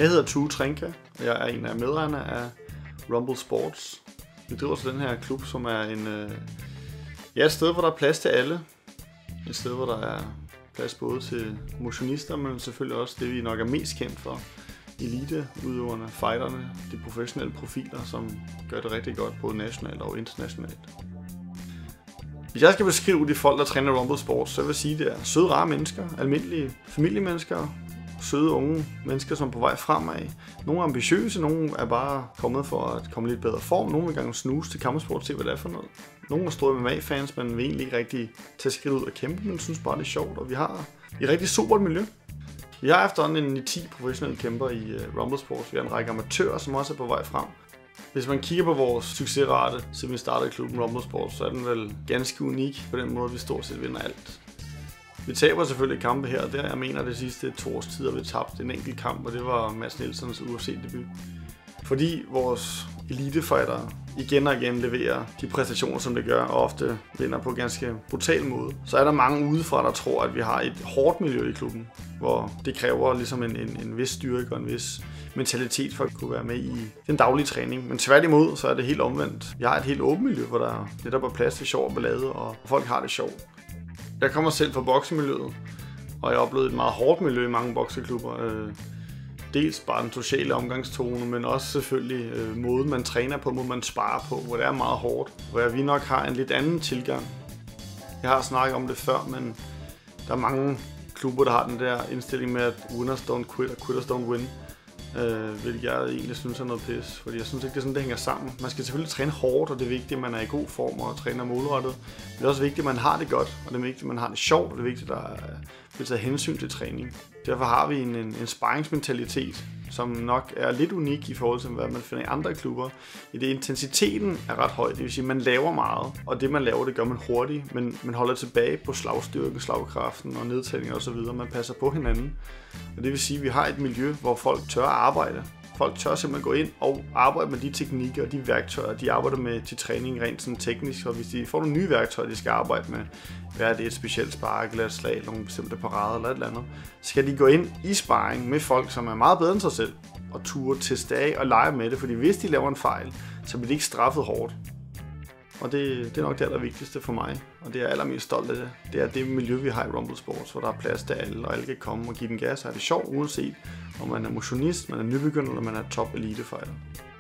Jeg hedder Tue Trinka, og jeg er en af medejerne af Rumble Sports. Vi driver så den her klub, som er et sted, hvor der er plads til alle. Et sted, hvor der er plads både til motionister, men selvfølgelig også det, vi nok er mest kendt for. Eliteudøverne, fighterne, de professionelle profiler, som gør det rigtig godt både nationalt og internationalt. Hvis jeg skal beskrive de folk, der træner Rumble Sports, så vil jeg sige, at det er søde, rare mennesker, almindelige familiemennesker, søde unge mennesker, som er på vej fremad. Nogle er ambitiøse, nogle er bare kommet for at komme lidt bedre form. Nogle vil gerne snuse til kampsport og se, hvad det er for noget. Nogle er store MMA-fans, men vil egentlig ikke rigtig tage skridt ud og kæmpe, men synes bare, det er sjovt. Og vi har et rigtig sobert miljø. Vi har efterhånden 10 professionelle kæmper i Rumble Sports. Vi har en række amatører, som også er på vej frem. Hvis man kigger på vores succesrate, siden vi startede klubben Rumble Sports, så er den vel ganske unik på den måde, vi stort set vinder alt. Vi taber selvfølgelig kampe her og der. Jeg mener, det sidste 2 års tid har vi tabt en enkelt kamp, og det var Mads Nielsens UFC-debut. Fordi vores elitefightere igen og igen leverer de præstationer, som det gør, og ofte vinder på ganske brutal måde, så er der mange udefra, der tror, at vi har et hårdt miljø i klubben, hvor det kræver ligesom en vis styrke og en vis mentalitet for at kunne være med i den daglige træning. Men tværtimod, så er det helt omvendt. Vi har et helt åbent miljø, hvor der netop er plads til sjov og ballade, og folk har det sjovt. Jeg kommer selv fra boksemiljøet, og jeg har oplevet et meget hårdt miljø i mange bokseklubber. Dels bare den sociale omgangstone, men også selvfølgelig måden man træner på, måden man sparer på, hvor det er meget hårdt. Hvor vi nok har en lidt anden tilgang. Jeg har snakket om det før, men der er mange klubber, der har den der indstilling med, at winners don't quit og quitters don't win. Hvilket jeg egentlig synes er noget pis, fordi jeg synes ikke, det er sådan, det hænger sammen. Man skal selvfølgelig træne hårdt, og det er vigtigt, at man er i god form og træner målrettet. Men det er også vigtigt, at man har det godt, og det er vigtigt, at man har det sjovt, og det er vigtigt, at der bliver taget hensyn til træning. Derfor har vi en sparringsmentalitet, som nok er lidt unik i forhold til, hvad man finder i andre klubber. I det intensiteten er ret høj, det vil sige, at man laver meget, og det man laver, det gør man hurtigt, men man holder tilbage på slagstyrke, slagkraften og nedtællinger osv. Man passer på hinanden, og det vil sige, at vi har et miljø, hvor folk tør at arbejde. Folk tør simpelthen gå ind og arbejde med de teknikker og de værktøjer, de arbejder med til træning rent sådan teknisk, og hvis de får nogle nye værktøjer, de skal arbejde med, hvad er det, et specielt spark eller et slag, nogle bestemte parader eller et eller andet, så skal de gå ind i sparring med folk, som er meget bedre end sig selv, og ture teste af og lege med det, fordi hvis de laver en fejl, så bliver de ikke straffet hårdt. Og det er nok det allervigtigste for mig, og det er jeg allermest stolt af det. Det er det miljø, vi har i Rumble Sports, hvor der er plads til alle, og alle kan komme og give den gas, og er det sjovt, uanset om man er motionist, man er nybegynder, eller man er top elite fighter.